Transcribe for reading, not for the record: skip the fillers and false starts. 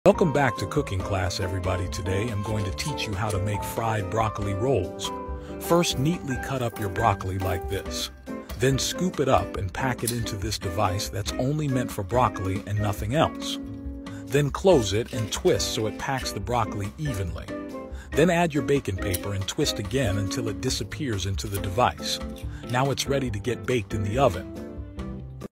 Welcome back to cooking class, everybody. Today I'm going to teach you how to make fried broccoli rolls. First, neatly cut up your broccoli like this. Then scoop it up and pack it into this device that's only meant for broccoli and nothing else. Then close it and twist so it packs the broccoli evenly. Then add your baking paper and twist again until it disappears into the device. Now it's ready to get baked in the oven.